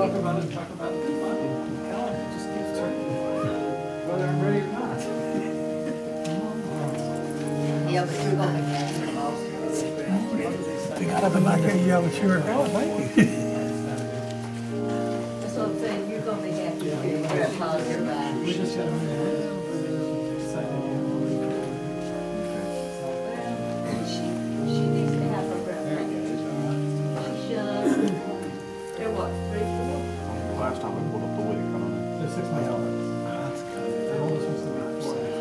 talk about it, talk about it. Helen just keeps turning. Whether I'm ready or not. Yeah, but you're going to get it most. You got up and like a yellow shirt. Oh, thank you. That's what I'm saying, you're going to be happy to do grandpa's your back. We just got She needs to have her grandpa. She should. They're what, 3, 4? Last time I pulled up the wig, I don't know. There's $6 million. That's good. And all this was the back.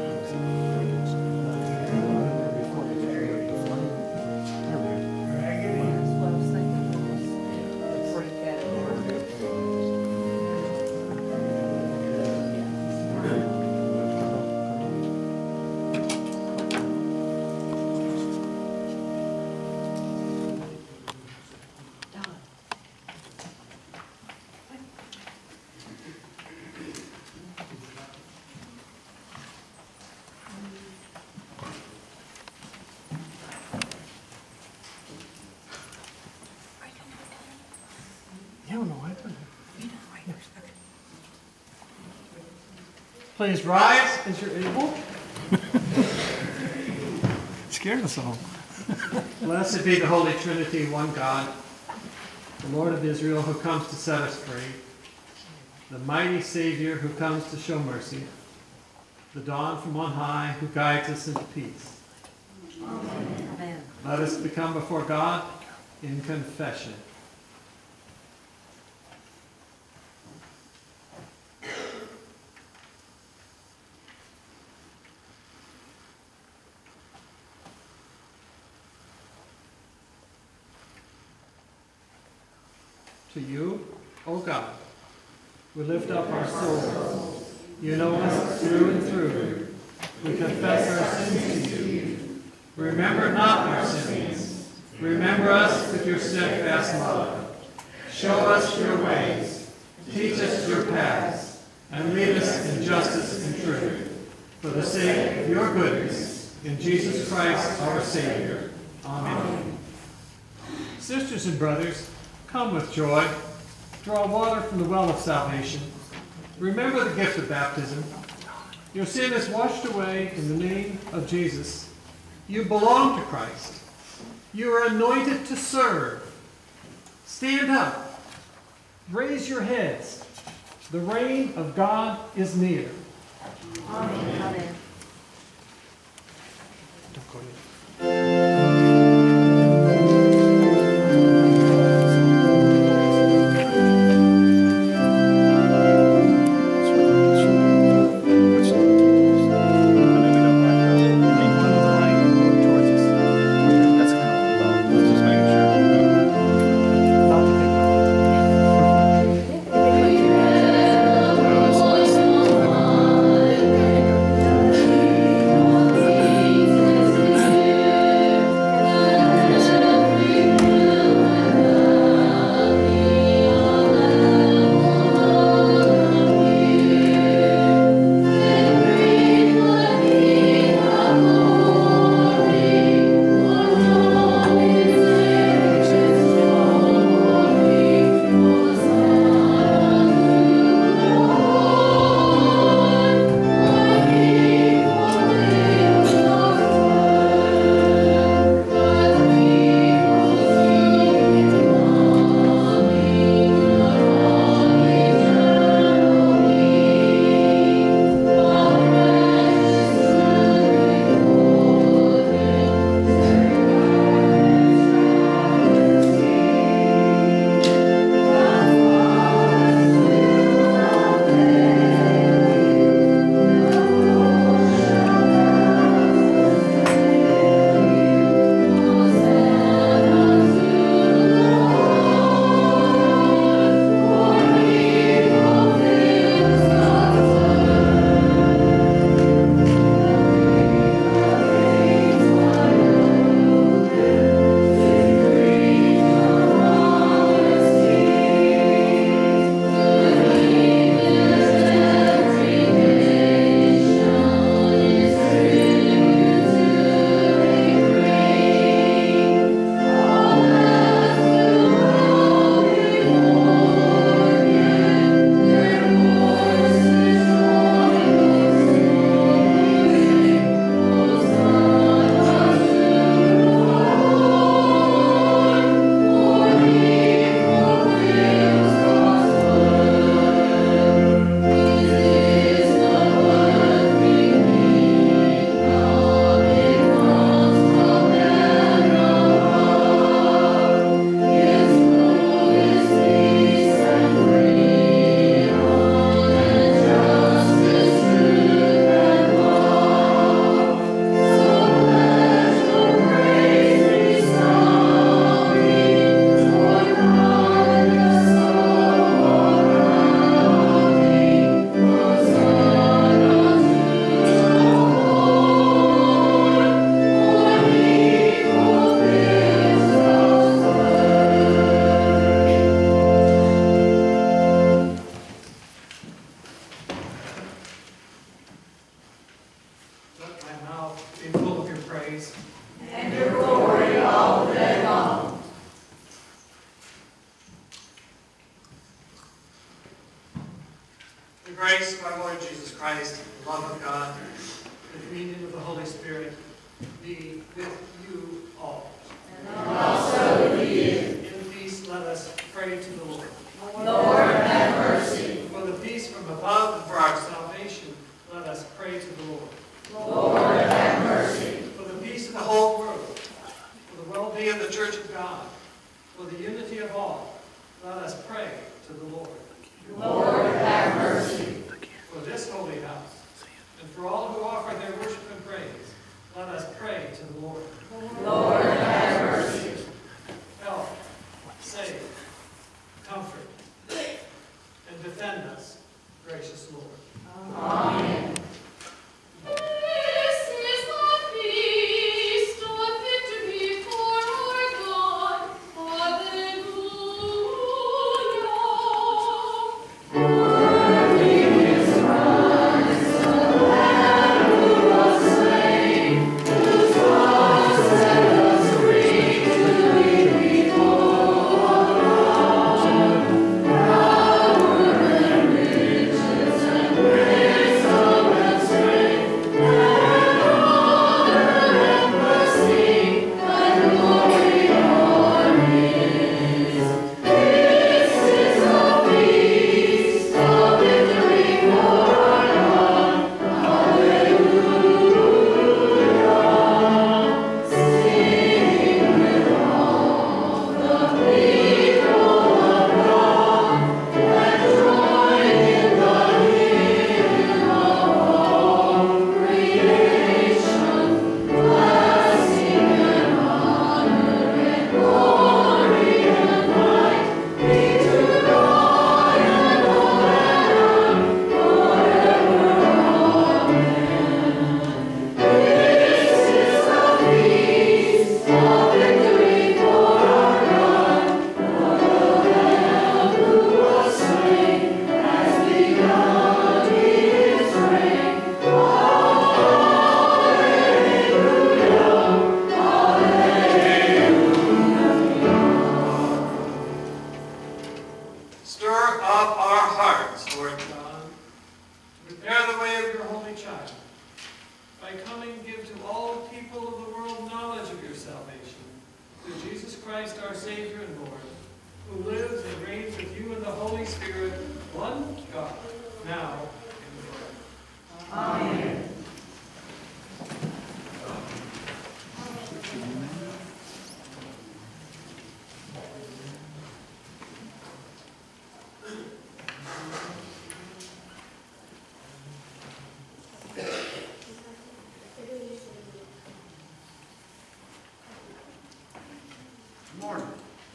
That's what I was thinking. Break that in. You don't know what happened. Please rise as you're able. Scared us all. Blessed be the Holy Trinity, one God, the Lord of Israel who comes to set us free, the mighty Savior who comes to show mercy, the dawn from on high who guides us into peace. Amen. Let us become before God in confession. To you, O God, we lift up our souls. You know us through and through. We confess our sins to you. Remember not our sins. Remember us with your steadfast love. Show us your ways. Teach us your paths. And lead us in justice and truth. For the sake of your goodness, in Jesus Christ our Savior. Amen. Sisters and brothers, come with joy. Draw water from the well of salvation. Remember the gift of baptism. Your sin is washed away in the name of Jesus. You belong to Christ. You are anointed to serve. Stand up. Raise your heads. The reign of God is near. Amen. Amen. That's The grace of our Lord Jesus Christ, the love of God, the communion of the Holy Spirit be with you all. And also with you. In peace, let us pray to the Lord. Lord, have mercy. For the peace from above and for our salvation, let us pray to the Lord. Lord, have mercy. For the peace of the whole world, for the well-being of the Church of God, for the unity of all, let us pray to the Lord. Lord, have mercy. For this holy house, and for all who offer their worship and praise, let us pray to the Lord. Lord, have mercy. Help, save, comfort, and defend us, gracious Lord. Amen. This is the feast of victory for our God. Hallelujah. Stir up our hearts, Lord God, to prepare the way of your holy child. By coming, give to all people of the world knowledge of your salvation, through Jesus Christ, our Savior and Lord, who lives and reigns with you in the Holy Spirit, one God, now and forever. Amen. Good morning.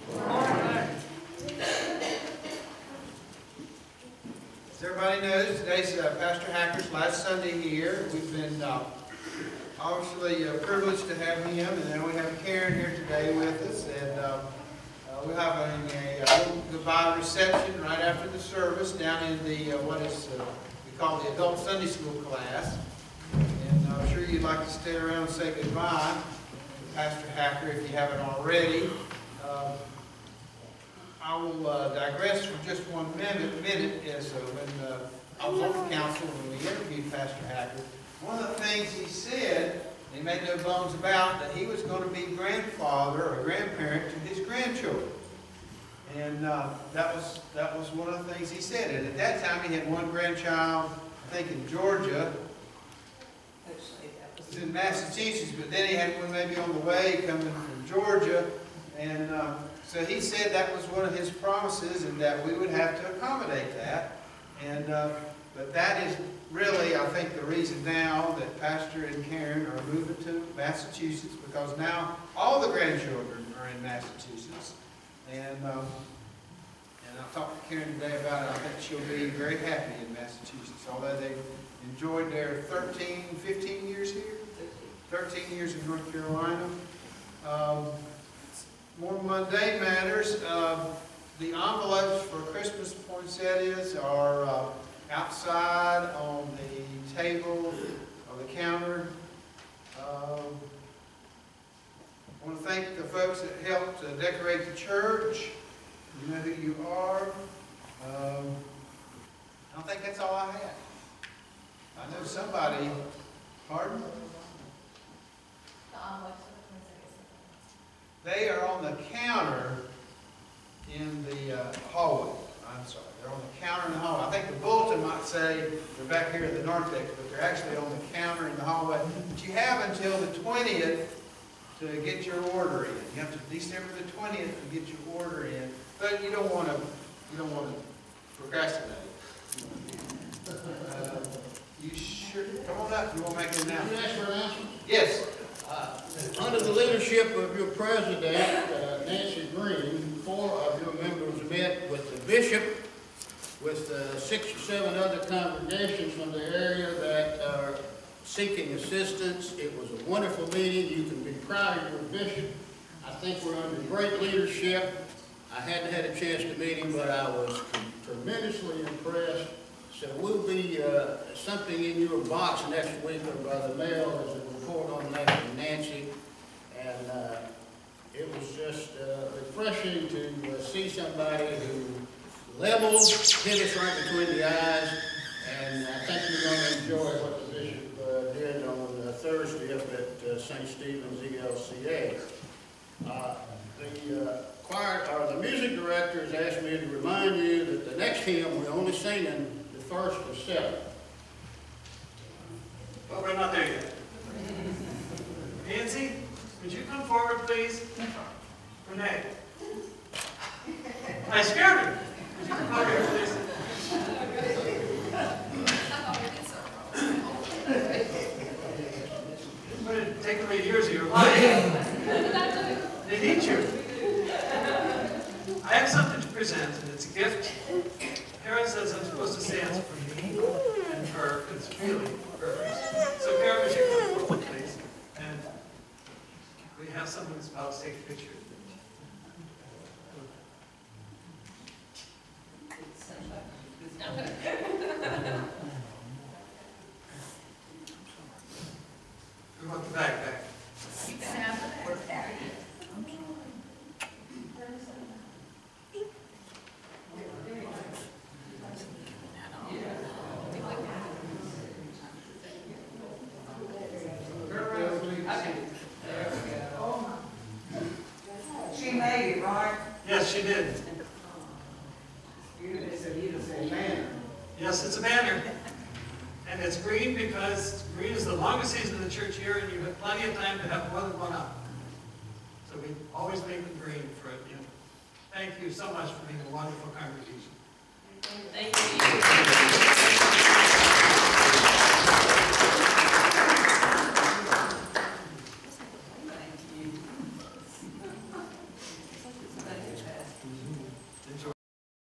As everybody knows, today's Pastor Hacker's last Sunday here. We've been obviously privileged to have him, and then we have Karen here today with us. And we're having a little goodbye reception right after the service down in the what is we call the Adult Sunday School class. And I'm sure you'd like to stay around and say goodbye to Pastor Hacker if you haven't already. I will digress for just one minute as when I was on the council when we interviewed Pastor Hacker. One of the things he said, he made no bones about, that he was going to be grandfather or grandparent to his grandchildren. And that was one of the things he said. And at that time he had one grandchild, I think in Georgia. It was in Massachusetts, but then he had one maybe on the way coming from Georgia. And so he said that was one of his promises and that we would have to accommodate that. And but that is really, I think, the reason now that Pastor and Karen are moving to Massachusetts, because now all the grandchildren are in Massachusetts. And I talked to Karen today about it. I think she'll be very happy in Massachusetts, although they've enjoyed their 15 years here, 13 years in North Carolina. More mundane matters. The envelopes for Christmas poinsettias are outside on the table or the counter. I want to thank the folks that helped decorate the church. You know who you are. I think that's all I know somebody, pardon? They are on the counter in the hallway. I'm sorry, they're on the counter in the hallway. I think the bulletin might say they're back here at the narthex, but they're actually on the counter in the hallway. But you have until the 20th to get your order in. You have to December the 20th to get your order in, but you don't want to procrastinate. You sure? Come on up. You want to make an announcement? Can you ask for an announcement? Yes. Under the leadership of your president, Nancy Green, 4 of your members met with the bishop, with 6 or 7 other congregations from the area that are seeking assistance. It was a wonderful meeting. You can be proud of your bishop. I think we're under great leadership. I hadn't had a chance to meet him, but I was tremendously impressed. So we'll be something in your box next week or by the mail as a report on that from Nancy. And it was just refreshing to see somebody who levels, hit us right between the eyes. And I think you're going to enjoy what the bishop did on Thursday up at St. Stephen's ELCA. The music director has asked me to remind you that the next hymn we're only singing the first of 7. Well, we're not there yet. Nancy, would you come forward, please? Renee. I scared her. Would you come over here, please? But it'd take away years of your life. They'd eat you. I have something to present, and it's a gift. Kara says I'm supposed to say it's for me and her. It's really hers. So Kara, would you come forward, please? And we have someone's about to take a picture. We want the bag back. She made it, right? Yes, she did. It's a beautiful banner. Yes, it's a banner. And it's green because green is the longest season of the church year, and you have plenty of time to have more than one up. So we always make them green for it. Thank you so much for being a wonderful congregation. Thank you.